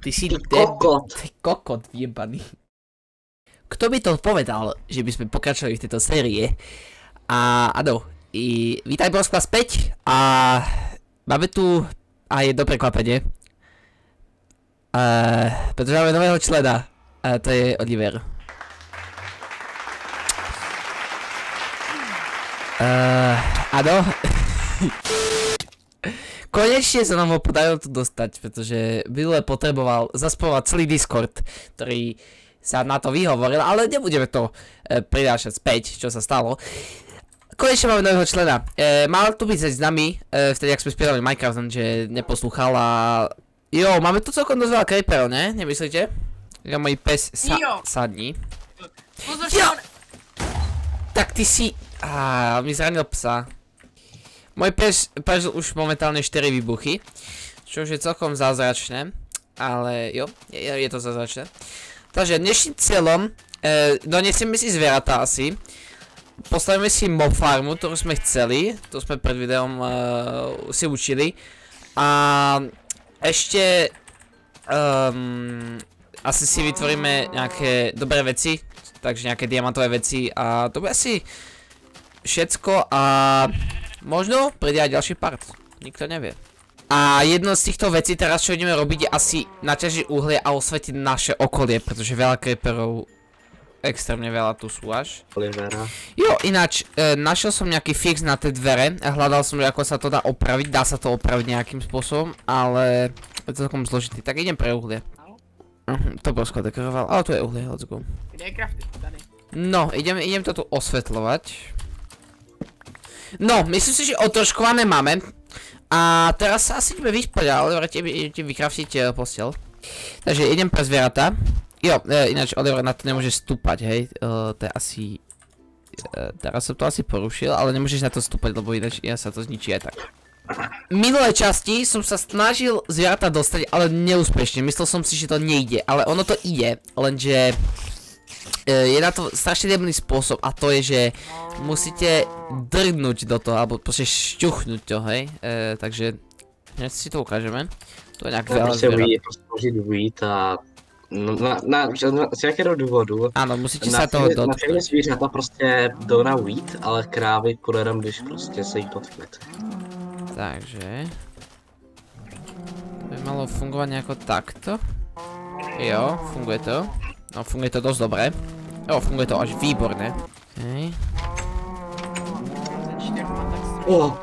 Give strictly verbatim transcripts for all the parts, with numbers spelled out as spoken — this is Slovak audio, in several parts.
Ty si Ty kokot. Ty kokot vyjebaný. Kto by to povedal, že by sme pokračovali v tejto série? A áno, i vítaj Božka späť a máme tu aj dobré prekvapenie. Uh, pretože máme nového člena a to je Oliver. Uh, áno. Konečne sa nám ho podarilo tu dostať, pretože minule potreboval zaspávať celý Discord, ktorý sa na to vyhovoril, ale nebudeme to e, prinášať späť, čo sa stalo. Konečne máme nového člena. E, mal tu byť s nami, e, vtedy ak sme spievali Minecraft, že neposlúchal a... Jo, máme tu celkom dosť veľa creeperov, ne? Nemyslíte? Ja môj pes sa... sadni. Jo! Tak ty si... Á, mi zranil psa. Môj pes prežil už momentálne štyri výbuchy, čo je celkom zázračné, ale jo, je, je to zázračné. Takže dnešným cieľom, e, donesieme si zvieratá asi, postavíme si mob farmu, ktorú sme chceli, to sme pred videom e, si učili, a ešte um, asi si vytvoríme nejaké dobré veci, takže nejaké diamantové veci a to bude asi všetko a možno príde aj ďalší part, nikto nevie. A jedno z týchto vecí teraz, čo ideme robiť, je asi naťažiť uhlie a osvetiť naše okolie, pretože veľa creeperov, extrémne veľa tu sú až. Olivera. Jo, ináč, e, našiel som nejaký fix na tie dvere, hľadal som, ako sa to dá opraviť, dá sa to opraviť nejakým spôsobom, ale je to celkom zložitý, tak idem pre uhlie. Uh, to bol skôr dekoroval, ale tu je uhlie, let's go. Kde je crafty? Tady. No, idem, idem to tu osvetľovať. No, myslím si, že otroškované máme. A teraz sa asi ideme vyspať, ale Oliver, idete vykraftiť posteľ. Takže idem pre zvieratá. Jo, e, ináč Oliver na to nemôže stúpať, hej. E, to je asi... E, teraz som to asi porušil, ale nemôžeš na to stúpať, lebo ináč ja sa to zničí aj tak. Minulé časti som sa snažil zvieratá dostať, ale neúspešne. Myslel som si, že to nejde, ale ono to ide, lenže... je na to strašne debilný spôsob a to je, že musíte drgnúť do toho, alebo proste šťuchnúť to, hej, e, takže dnes si to ukážeme. To je nejak veľa zvierat. Prostě složit weed a na, na, na, z jakého důvodu? Áno, musíte sa toho dotknúť. Na všechny zvířata prostě jdou na weed, ale krávy půjdem, když prostě se jich dotknete. Takže... To by malo fungovať nejako takto. Jo, funguje to. No, funguje to dosť dobre. Jo, funguje to až výborné. Hej. Oh.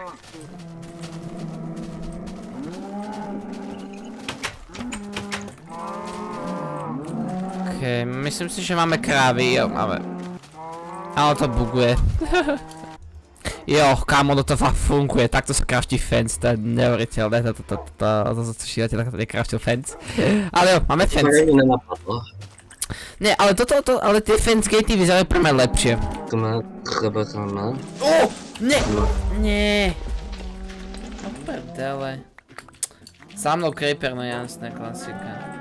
Ok, myslím si, že máme krávy, jo, máme. Ale to buguje. Jo, kámo, no to fakt funguje, takto sa kraftí fence, to je neuveriteľné, to, to, to, to, to, to, to šílete, takto nekraftil fence. Ale jo, máme fence. To mi nenapadlo. Ne, ale toto, to, ale tie fence gatey vyzerajú pre mňa lepšie. To má chleba tam má. Oh, ne, nie. No prdele. Za mnou creeper, no jasné, klasika.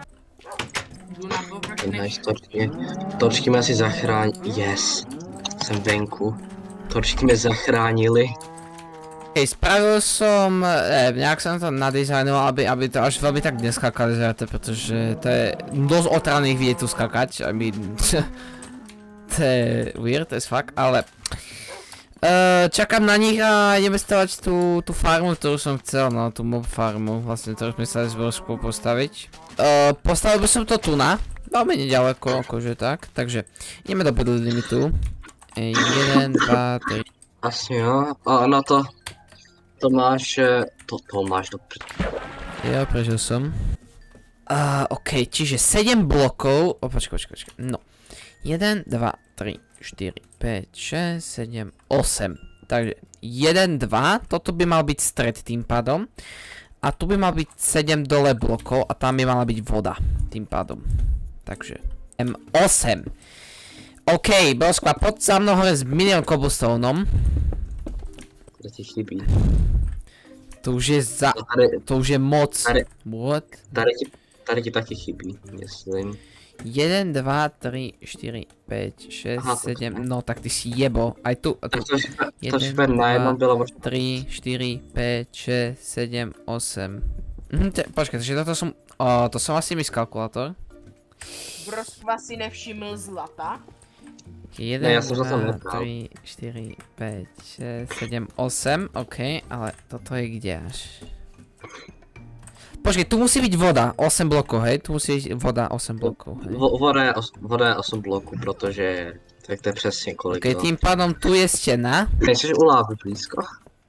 Nice, torčky. Torčky mě asi zachránili. Yes. Jsem venku. Torčky mě zachránili. Hej, spravil som, eh, nejak som to nadizajnoval, aby, aby to až veľmi tak neskákali zvieratá, pretože to je dosť otravných vidieť tu skakať, I mean, to je weird as fuck, ale uh, čakám na nich a ideme stavať tú, tú farmu, ktorú som chcel, no, tú mob farmu, vlastne, ktorú sme sa s Božkou postaviť. Uh, postavil by som to tu na, veľmi nedaleko, akože tak, takže ideme do build limitu. jeden, dva, tri. Asi jo, a na to... To máš, to, to máš do pr... Jo, prežil som. Uh, ok, čiže sedem blokov, o, počkaj, počkaj, počkaj, no. jeden, dva, tri, štyri, päť, šesť, sedem, osem. Takže jeden, dva, toto by mal byť stred tým pádom. A tu by mal byť sedem dole blokov a tam by mala byť voda tým pádom. Takže M osem. OK, Božka, poď za mnou hore s milión cobblestoneom. To ti chybí. To už je za... Tady, to už je moc. Tady, What? Tady ti, tady ti taky chybí, myslím. jeden, dva, tri, štyri, päť, šesť, sedem, no tak ty si jebo. Aj tu, a tu. jeden, dva, tri, štyri, päť, šesť, sedem, osem. Mhm, te, počkej, takže toto som, o, to som asi miskalkulátor. Broskva si nevšiml zlata. jeden, Ne, ja som za to dva, nebral. tri, štyri, päť, šesť, sedem, osem, ok, ale toto je kde až? Počkej, tu musí byť voda, osem blokov, hej? Tu musí byť voda, osem blokov, hej? Vo- Voda je, os, voda je osm bloků, protože tak to je přesně kolik. Ok, tým pádom tu je stena, Nejsi u lávy blízko?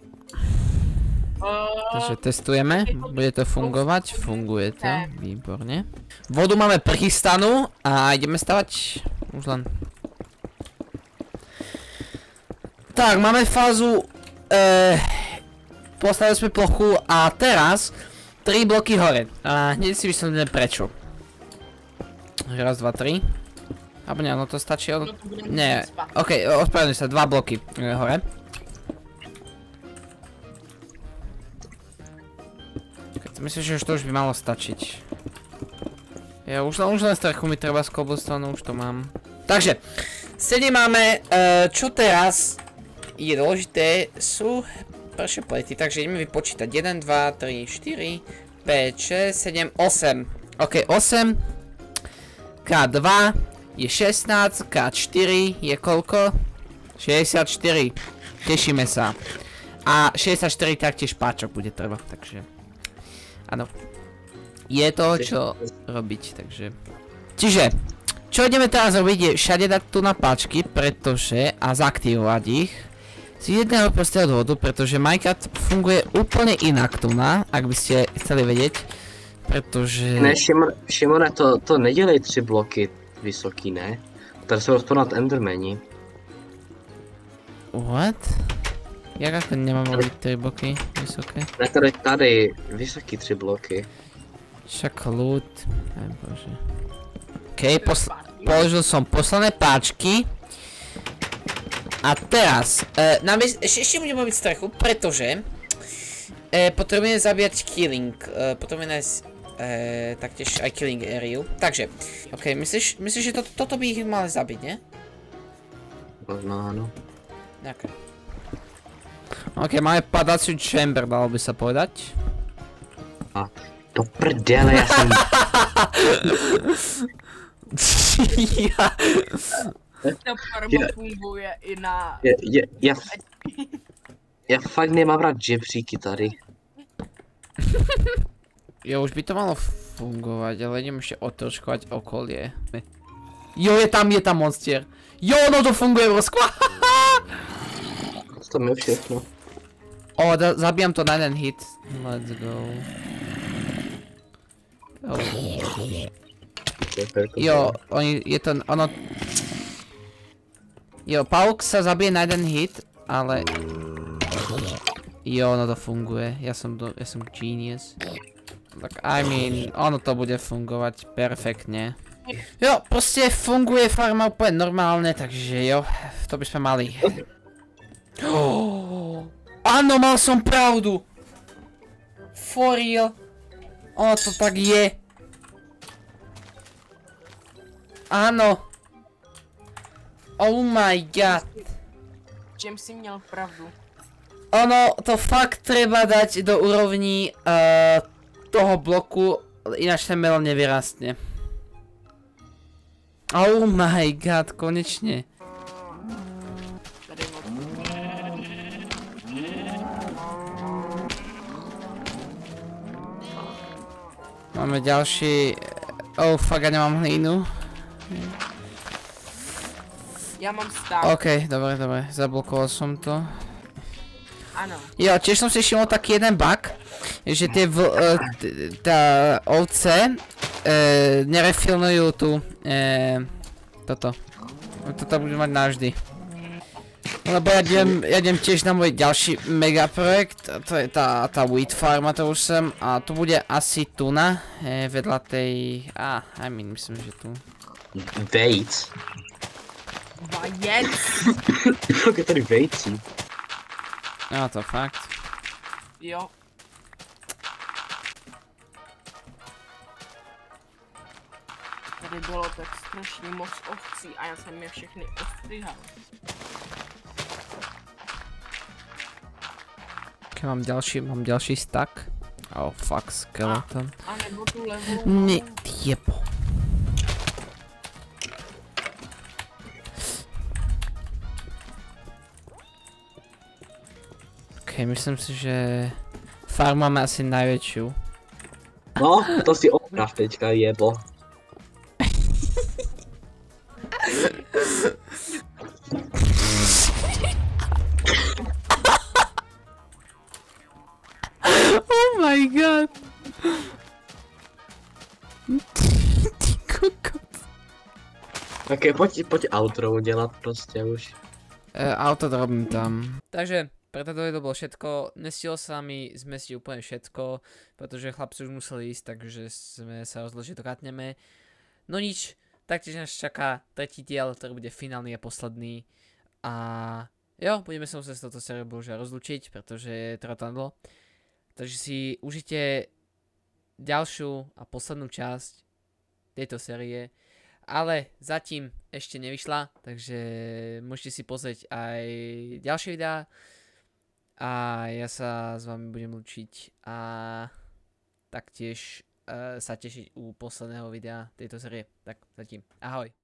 takže testujeme, bude to fungovať, funguje to, výborne. Vodu máme prichystanú a ideme stavať, už len. Tak, máme fázu, eh, postavili sme plochu a teraz tri bloky hore. A hneď si vysvetlíme prečo. Raz, dva, tri. Alebo nie, no to stačí od... Nie, okej, ospravedlňujem sa, dva bloky e, hore. Okay, myslím, že už to už by malo stačiť. Ja už len, už len strechu mi treba z cobblestone, už to mám. Takže, sedí máme, e, čo teraz je dôležité, sú prvé plety, takže ideme vypočítať jeden, dva, tri, štyri, päť, šesť, sedem, osem. Ok, osem krát dva je šestnásť, krát štyri je koľko? šesťdesiatštyri. Tešíme sa. A šesťdesiatštyri taktiež páčok bude treba, takže... Áno. Je to čo robiť, takže... Čiže, čo ideme teraz robiť je všade dať tu na páčky, pretože... A zaktivovať ich. Z jedného prostého dôvodu, pretože Minecraft funguje úplne inak tu na, ak by ste chceli vedieť. Pretože... Ne, Šimone, Šimone, to, to nedělej tři bloky vysoký, ne? Tady jsou rozponat endermeni. What? Jak ako nemám robiť tri bloky vysoké? Ne, tady, tady, vysoký tři bloky. Však loot... Aj bože. Okej, posl položil som posledné páčky. A teraz, e, nám je, ešte, ešte budeme robiť strechu, pretože e, potrebujeme zabíjať killing, e, potrebujeme nájsť e, taktiež aj killing area. Takže, ok, myslíš, myslíš, že to, toto by ich mali zabiť, nie? Možno áno. Ok. Ok, máme padaciu chamber, dalo by sa povedať. A do prdele, ja som... ja... To farma funguje i na... Je, je, ja, ja fakt nemám rád žebříky tady. Jo, už by to malo fungovať, ale idem ešte otroškovať okolie. Jo, je tam, je tam monster. Jo, no to funguje, Broskva. To je všechno. O, zabijam to na jeden hit. Let's go. Oh. Jo, oni, je to, ono... Jo, pauk sa zabije na jeden hit, ale... Jo, ono to funguje, ja som, do, ja som genius. Tak, I mean, ono to bude fungovať perfektne. Jo, proste funguje farma úplne normálne, takže jo, to by sme mali. Oh, áno, mal som pravdu! For real. Ono to tak je. Áno. Oh my god. Čem si měl pravdu? Ono to fakt treba dať do úrovní uh, toho bloku, ináč ten melón nevyrastne. Oh my god, konečne. Máme ďalší... Oh fuck, ja nemám hlínu. Ja mám stav. OK, dobre, dobre, zablokoval som to. Áno. Jo, tiež som si všimol taký jeden bug, že tie v, uh, tá ovce uh, nerefilnujú tu uh, toto. Toto budú mať navždy. Lebo ja idem, ja idem tiež na môj ďalší megaprojekt, to je tá, tá wheat farma, to už som, a tu bude asi tuna, eh, vedľa tej, á, ah, I mean, myslím, že tu. Vejc. Vajec. Kolik je tady vejcí? No to fakt. Jo. Tady bylo tak strašně moc ovcí a já jsem je všechny ostříhal. Ok, mám ďalší, mám ďalší stack. Oh fuck, skeleton. A nebo tu levou. Ne, jebo. Ok, myslím si, že farmu máme asi najväčšiu. No, to si oprav teďka, jebo. Oh my god. Ty kokot. Ok, poď, poď outro udělat prostě už. E, auto robím tam. Takže pre toto video bolo všetko. Nestihlo sa mi zmestiť úplne všetko, pretože chlapci už museli ísť, takže sme sa rozhodli, že to katneme. No nič, taktiež nás čaká tretí diel, ktorý bude finálny a posledný. A jo, budeme sa musieť s touto sériou bohužiaľ rozlučiť, pretože to tam dlho. Takže si užite ďalšiu a poslednú časť tejto série. Ale zatím ešte nevyšla, takže môžete si pozrieť aj ďalšie videá. A ja sa s vami budem lúčiť a taktiež uh, sa tešiť u posledného videa tejto série. Tak zatím, ahoj.